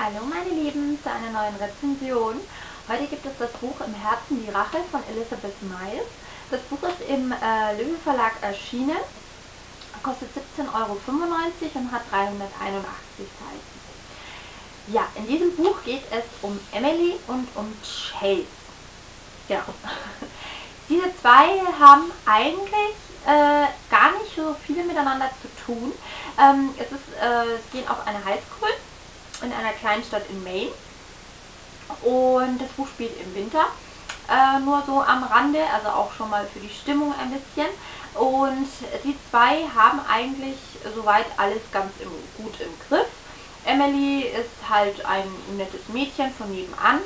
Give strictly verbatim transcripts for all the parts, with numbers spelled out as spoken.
Hallo meine Lieben zu einer neuen Rezension. Heute gibt es das Buch Im Herzen die Rache von Elizabeth Miles. Das Buch ist im äh, Löwe Verlag erschienen, kostet siebzehn Euro fünfundneunzig und hat dreihunderteinundachtzig Seiten. Ja, in diesem Buch geht es um Emily und um Chase. Ja. Diese zwei haben eigentlich äh, gar nicht so viel miteinander zu tun. Ähm, es, ist, äh, es gehen auf eine Highschool in einer kleinen Stadt in Maine und das Buch spielt im Winter, äh, nur so am Rande, also auch schon mal für die Stimmung ein bisschen. Und die zwei haben eigentlich soweit alles ganz im, gut im Griff. Emily ist halt ein nettes Mädchen von nebenan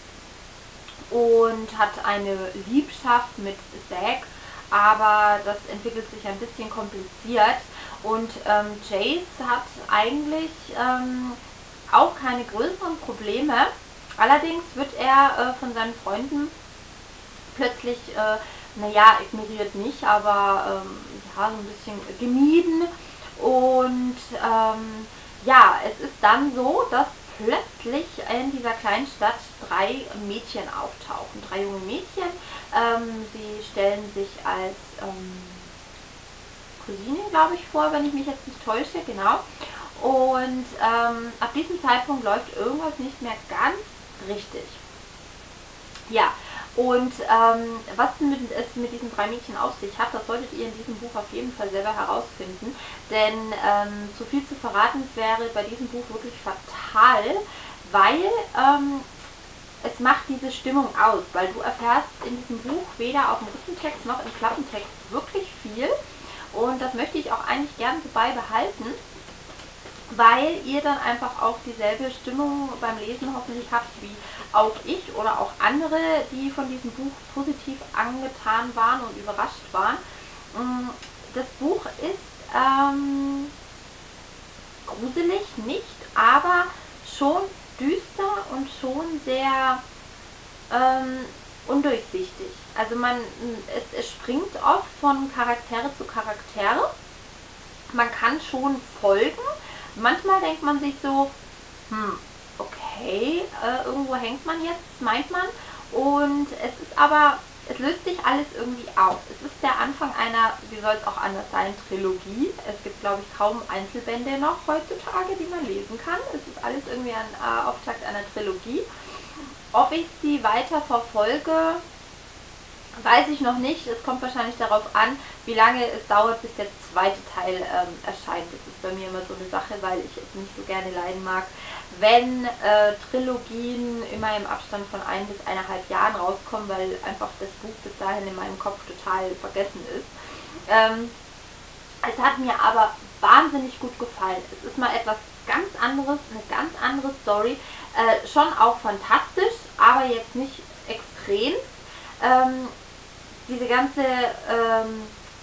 und hat eine Liebschaft mit Zack, aber das entwickelt sich ein bisschen kompliziert. Und ähm, Chase hat eigentlich ähm, auch keine größeren Probleme. Allerdings wird er äh, von seinen Freunden plötzlich, äh, naja, ignoriert nicht, aber ähm, ja, so ein bisschen gemieden. Und ähm, ja, es ist dann so, dass plötzlich in dieser kleinen Stadt drei Mädchen auftauchen. Drei junge Mädchen. Ähm, sie stellen sich als ähm, Cousine, glaube ich, vor, wenn ich mich jetzt nicht täusche, genau. Und ähm, ab diesem Zeitpunkt läuft irgendwas nicht mehr ganz richtig. Ja, und ähm, was mit, es mit diesen drei Mädchen auf sich hat, das solltet ihr in diesem Buch auf jeden Fall selber herausfinden. Denn ähm, zu viel zu verraten wäre bei diesem Buch wirklich fatal, weil ähm, es macht diese Stimmung aus. Weil du erfährst in diesem Buch weder auf dem Rückentext noch im Klappentext wirklich viel. Und das möchte ich auch eigentlich gern so beibehalten, weil ihr dann einfach auch dieselbe Stimmung beim Lesen hoffentlich habt wie auch ich oder auch andere, die von diesem Buch positiv angetan waren und überrascht waren. Das Buch ist ähm, gruselig nicht, aber schon düster und schon sehr ähm, undurchsichtig. Also man, es, es springt oft von Charaktere zu Charaktere. Man kann schon folgen. Manchmal denkt man sich so, hm, okay, äh, irgendwo hängt man jetzt, meint man. Und es ist aber, es löst sich alles irgendwie auf. Es ist der Anfang einer, wie soll es auch anders sein, Trilogie. Es gibt, glaube ich, kaum Einzelbände noch heutzutage, die man lesen kann. Es ist alles irgendwie ein äh, Auftakt einer Trilogie. Ob ich sie weiter verfolge, weiß ich noch nicht. Es kommt wahrscheinlich darauf an, wie lange es dauert, bis der zweite Teil ähm, erscheint. Das ist bei mir immer so eine Sache, weil ich es nicht so gerne leiden mag, wenn äh, Trilogien immer im Abstand von ein bis eineinhalb Jahren rauskommen, weil einfach das Buch bis dahin in meinem Kopf total vergessen ist. Ähm, es hat mir aber wahnsinnig gut gefallen. Es ist mal etwas ganz anderes, eine ganz andere Story. Äh, schon auch fantastisch, aber jetzt nicht extrem. Ähm, diese ganze ähm,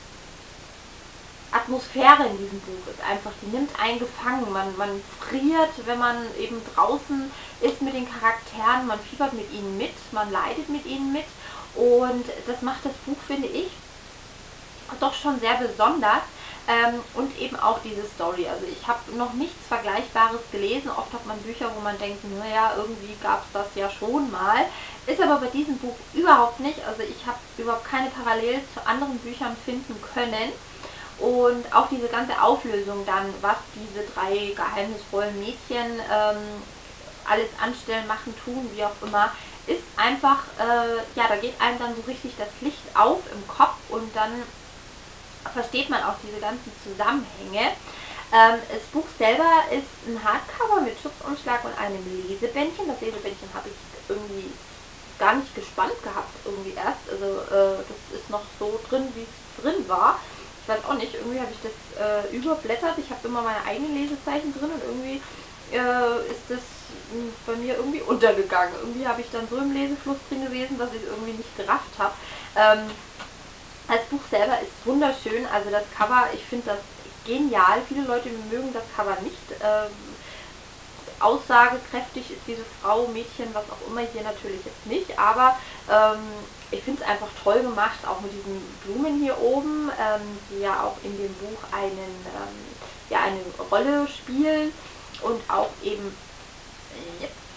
Atmosphäre in diesem Buch ist einfach, die nimmt einen gefangen. Man, man friert, wenn man eben draußen ist mit den Charakteren, man fiebert mit ihnen mit, man leidet mit ihnen mit. Und das macht das Buch, finde ich, doch schon sehr besonders. Ähm, und eben auch diese Story. Also ich habe noch nichts Vergleichbares gelesen. Oft hat man Bücher, wo man denkt, naja, irgendwie gab es das ja schon mal. Ist aber bei diesem Buch überhaupt nicht. Also ich habe überhaupt keine Parallelen zu anderen Büchern finden können. Und auch diese ganze Auflösung dann, was diese drei geheimnisvollen Mädchen ähm, alles anstellen, machen, tun, wie auch immer, ist einfach, äh, ja, da geht einem dann so richtig das Licht auf im Kopf und dann versteht man auch diese ganzen Zusammenhänge. Ähm, das Buch selber ist ein Hardcover mit Schutzumschlag und einem Lesebändchen. Das Lesebändchen habe ich irgendwie gar nicht gespannt gehabt, irgendwie erst. Also äh, das ist noch so drin, wie es drin war. Ich weiß auch nicht, irgendwie habe ich das äh, überblättert. Ich habe immer meine eigenen Lesezeichen drin und irgendwie äh, ist das mh, bei mir irgendwie untergegangen. Irgendwie habe ich dann so im Lesefluss drin gewesen, dass ich es irgendwie nicht gerafft habe. Ähm, Das Buch selber ist wunderschön, also das Cover, ich finde das genial. Viele Leute mögen das Cover nicht. Ähm, aussagekräftig ist diese Frau, Mädchen, was auch immer, hier natürlich jetzt nicht, aber ähm, ich finde es einfach toll gemacht, auch mit diesen Blumen hier oben, ähm, die ja auch in dem Buch einen, ähm, ja, eine Rolle spielen und auch eben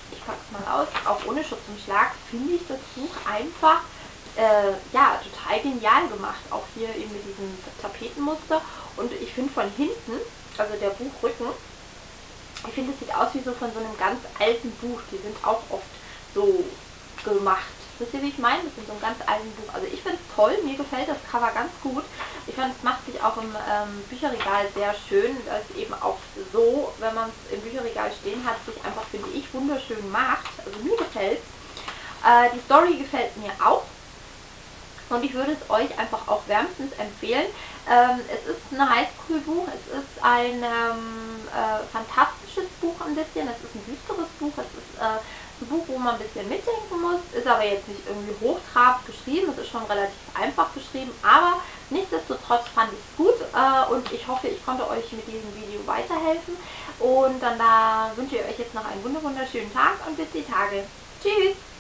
ich packe es mal aus, auch ohne Schutzumschlag, finde ich das Buch einfach äh, ja, total genial gemacht. Auch hier eben mit diesem Tapetenmuster. Und ich finde von hinten, also der Buchrücken, ich finde, es sieht aus wie so von so einem ganz alten Buch. Die sind auch oft so gemacht. Wisst ihr, wie ich meine? Das ist so ein ganz alten Buch. Also ich finde es toll, mir gefällt das Cover ganz gut. Ich fand, es macht sich auch im ähm, Bücherregal sehr schön, dass es eben auch so, wenn man es im Bücherregal stehen hat, sich einfach, finde ich, wunderschön macht. Also mir gefällt es. Äh, die Story gefällt mir auch. Und ich würde es euch einfach auch wärmstens empfehlen. Ähm, es ist ein Highschool-Buch, es ist ein ähm, äh, fantastisches Buch ein bisschen, es ist ein düsteres Buch, es ist äh, ein Buch, wo man ein bisschen mitdenken muss, ist aber jetzt nicht irgendwie hochtrabend geschrieben, es ist schon relativ einfach geschrieben, aber nichtsdestotrotz fand ich es gut äh, und ich hoffe, ich konnte euch mit diesem Video weiterhelfen. Und dann da wünsche ich euch jetzt noch einen wunderschönen Tag und bis die Tage. Tschüss!